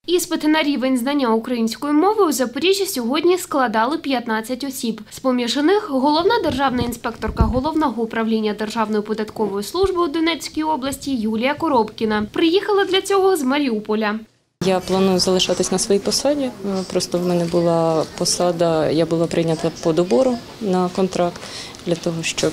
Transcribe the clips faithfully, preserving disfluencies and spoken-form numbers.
Іспити на рівень знання української мови у Запоріжжі сьогодні складали п'ятнадцять осіб. З-поміж них головна державна інспекторка Головного управління Державної податкової служби у Донецькій області Юлія Коробкіна. Приїхала для цього з Маріуполя. Я планую залишатись на своїй посаді, просто в мене була посада, я була прийнята по добору на контракт для того, щоб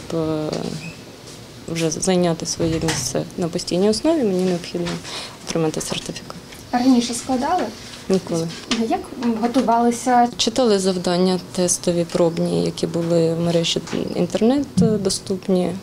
вже зайняти своє місце на постійній основі, мені необхідно отримати сертифікат. Раніше складали? Ніколи. Як готувалися? Читали завдання тестові, пробні, які були в мережі інтернет доступні.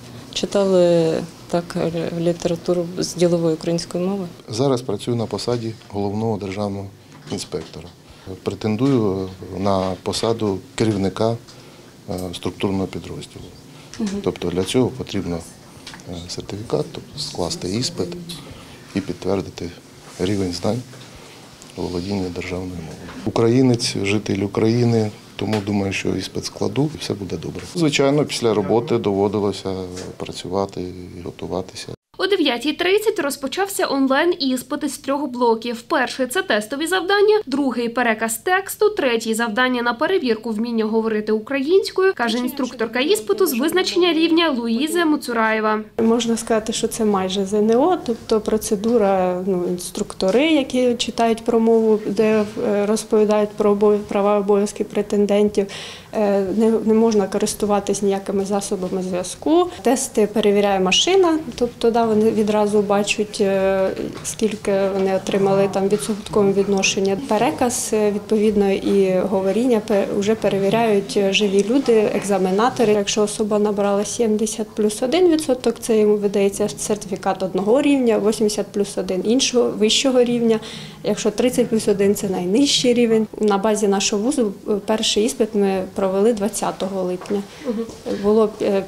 Читали так літературу з ділової української мови. Зараз працюю на посаді головного державного інспектора. Претендую на посаду керівника структурного підрозділу. Угу. Тобто для цього потрібно сертифікат, тобто скласти іспит і підтвердити рівень знань володіння державною мовою. Українець, житель України, тому думаю, що іспит складу і все буде добре. Звичайно, після роботи доводилося працювати і готуватися. О дев'ятій тридцять розпочався онлайн-іспит із трьох блоків. Перший – це тестові завдання, другий – переказ тексту, третій – завдання на перевірку вміння говорити українською, каже інструкторка іспиту з визначення рівня Луїза Муцураєва. Можна сказати, що це майже ЗНО, тобто процедура, ну, інструктори, які читають про мову, де розповідають про права і обов'язки претендентів. Не, не можна користуватись ніякими засобами зв'язку. Тести перевіряє машина, тобто да, вони відразу бачать, скільки вони отримали там відсоткове відношення. Переказ, відповідно, і говоріння вже перевіряють живі люди, екзаменатори. Якщо особа набрала сімдесят плюс один відсоток, це йому видається сертифікат одного рівня, вісімдесят плюс один іншого, вищого рівня. Якщо тридцять плюс один – це найнижчий рівень. На базі нашого вузу перший іспит ми провели двадцятого липня. Було,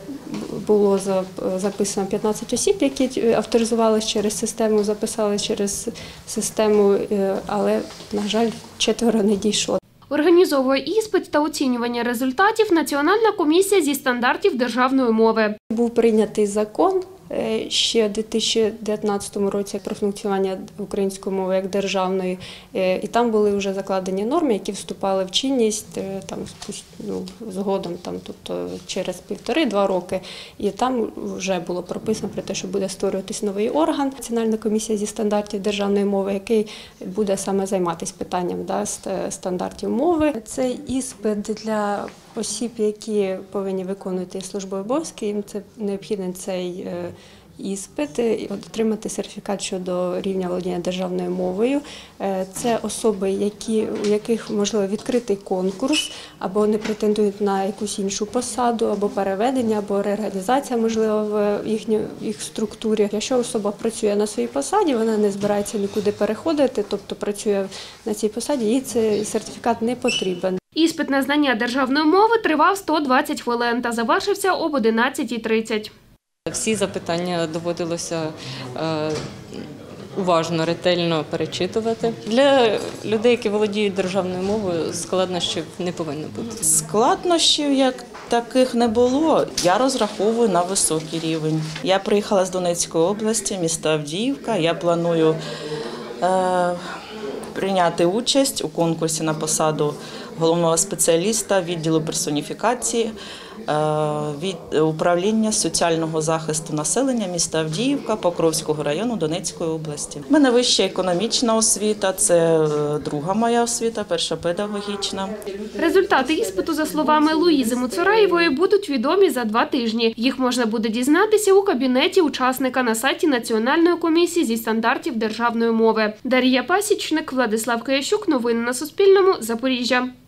було записано п'ятнадцять осіб, які авторизувалися через систему, записали через систему, але, на жаль, четверо не дійшло. Організовує іспит та оцінювання результатів Національна комісія зі стандартів державної мови. Був прийнятий закон ще у дві тисячі дев'ятнадцятому році про функціонування української мови як державної, і там були вже закладені норми, які вступали в чинність там, ну, згодом, там, тобто через півтори-два роки. І там вже було прописано про те, що буде створюватись новий орган, Національна комісія зі стандартів державної мови, який буде саме займатися питанням да, стандартів мови. Цей іспит для осіб, які повинні виконувати службові обов'язки, їм це необхідний цей іспит, отримати сертифікат щодо рівня володіння державною мовою. Це особи, які, у яких, можливо, відкритий конкурс, або вони претендують на якусь іншу посаду, або переведення, або реорганізація, можливо, в їхній їх структурі. Якщо особа працює на своїй посаді, вона не збирається нікуди переходити, тобто працює на цій посаді, їй цей сертифікат не потрібен. Іспит на знання державної мови тривав сто двадцять хвилин та завершився об одинадцятій тридцять. Всі запитання доводилося е, уважно, ретельно перечитувати. Для людей, які володіють державною мовою, складнощів не повинно бути. Складнощів як таких не було. Я розраховую на високий рівень. Я приїхала з Донецької області, міста Авдіївка. Я планую е, прийняти участь у конкурсі на посаду головного спеціаліста відділу персоніфікації від управління соціального захисту населення міста Авдіївка Покровського району Донецької області. У мене вища економічна освіта, це друга моя освіта, перша педагогічна. Результати іспиту, за словами Луїзи Муцураєвої, будуть відомі за два тижні. Їх можна буде дізнатися у кабінеті учасника на сайті Національної комісії зі стандартів державної мови. Дар'я Пасічник, Владислав Киящук. Новини на Суспільному. Запоріжжя.